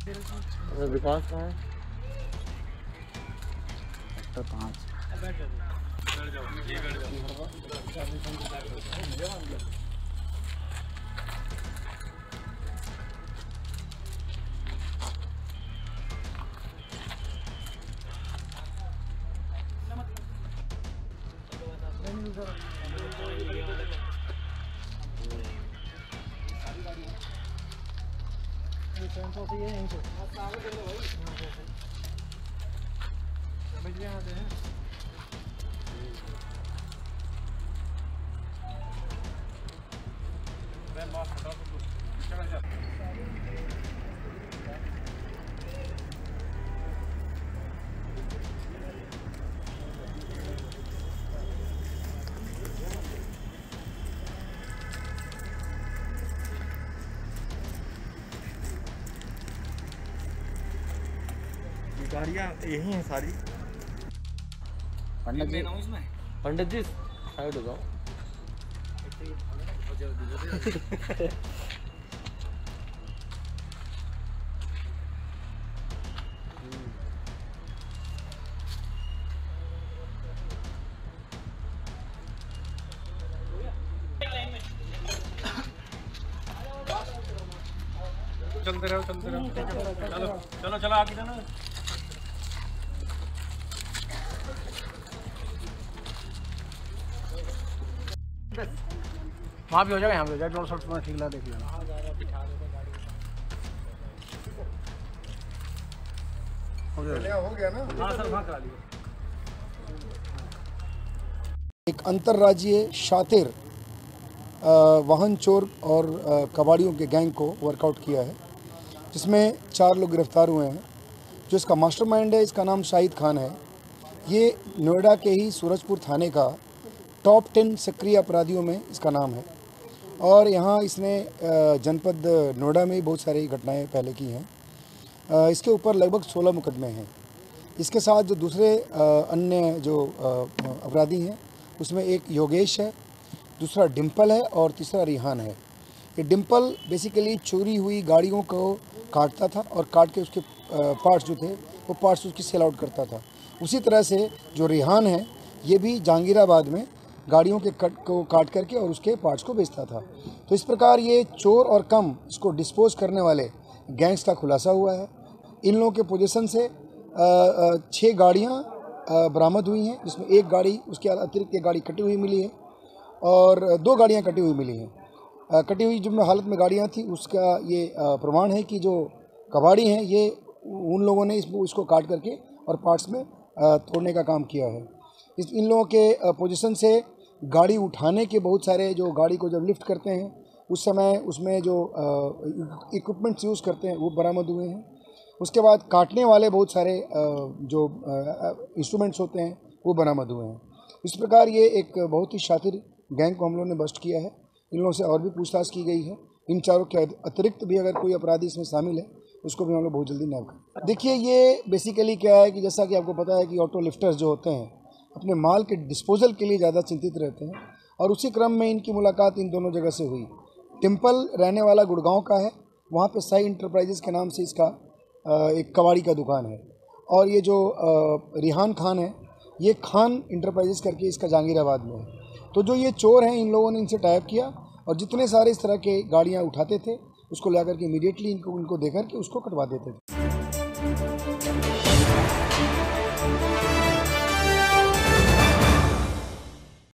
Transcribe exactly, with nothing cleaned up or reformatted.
विकास कहाँ है? सेक्टर पाँच। गाड़ियाँ यही हैं सारी। पंडित जी, पंडित जी साइड हो जाओ। चलते रहो चलते रहो चलो चलो चलो आगे चलो। वहाँ भी हो जाएगा, यहाँ भी हो जाएगा। शॉर्ट में ठीक लगा, देख लेना। हो गया ना? हाँ सर, वहाँ करा लिया। एक अंतर्राज्यीय शातिर वाहन चोर और कबाड़ियों के गैंग को वर्कआउट किया है, जिसमें चार लोग गिरफ्तार हुए हैं। जो इसका मास्टरमाइंड है, इसका नाम शाहिद खान है। ये नोएडा के ही सूरजपुर थाने का टॉप टेन सक्रिय अपराधियों में इसका नाम है और यहाँ इसने जनपद नोएडा में बहुत सारी घटनाएं पहले की हैं। इसके ऊपर लगभग सोलह मुकदमे हैं। इसके साथ जो दूसरे अन्य जो अपराधी हैं उसमें एक योगेश है, दूसरा डिम्पल है और तीसरा रिहान है। ये डिम्पल बेसिकली चोरी हुई गाड़ियों को काटता था और काट के उसके पार्ट्स जो थे वो पार्ट्स उसकी सेल आउट करता था। उसी तरह से जो रिहान है ये भी जहांगीराबाद में गाड़ियों के कट को काट करके और उसके पार्ट्स को बेचता था। तो इस प्रकार ये चोर और कम इसको डिस्पोज करने वाले गैंग्स का खुलासा हुआ है। इन लोगों के पोजीशन से छः गाड़ियाँ बरामद हुई हैं, जिसमें एक गाड़ी उसके अतिरिक्त एक गाड़ी कटी हुई मिली है और दो गाड़ियाँ कटी हुई मिली हैं। कटी हुई जो हालत में गाड़ियाँ थी उसका ये प्रमाण है कि जो कबाड़ी हैं ये उन लोगों ने इसको इसको काट करके और पार्ट्स में तोड़ने का काम किया है। इस इन लोगों के पोजीशन से गाड़ी उठाने के बहुत सारे, जो गाड़ी को जब लिफ्ट करते हैं उस समय उसमें जो इक्विपमेंट्स यूज़ करते हैं वो बरामद हुए हैं। उसके बाद काटने वाले बहुत सारे जो इंस्ट्रूमेंट्स होते हैं वो बरामद हुए हैं। इस प्रकार ये एक बहुत ही शातिर गैंग को हम लोगों ने बस्ट किया है। इन लोगों से और भी पूछताछ की गई है। इन चारों के अतिरिक्त भी अगर कोई अपराधी इसमें शामिल है उसको भी हम लोग बहुत जल्दी नैब करें। देखिए, ये बेसिकली क्या है कि जैसा कि आपको पता है कि ऑटो लिफ्टर्स जो होते हैं अपने माल के डिस्पोजल के लिए ज़्यादा चिंतित रहते हैं और उसी क्रम में इनकी मुलाकात इन दोनों जगह से हुई। टिम्पल रहने वाला गुड़गांव का है, वहाँ पे साई इंटरप्राइजेस के नाम से इसका एक कबाड़ी का दुकान है और ये जो रिहान खान है ये खान इंटरप्राइजेस करके इसका जहांगीराबाद में है। तो जो ये चोर हैं इन लोगों ने इनसे टाइप किया और जितने सारे इस तरह के गाड़ियाँ उठाते थे उसको लेकर के इमीडिएटली इनको उनको देकर के उसको कटवा देते थे।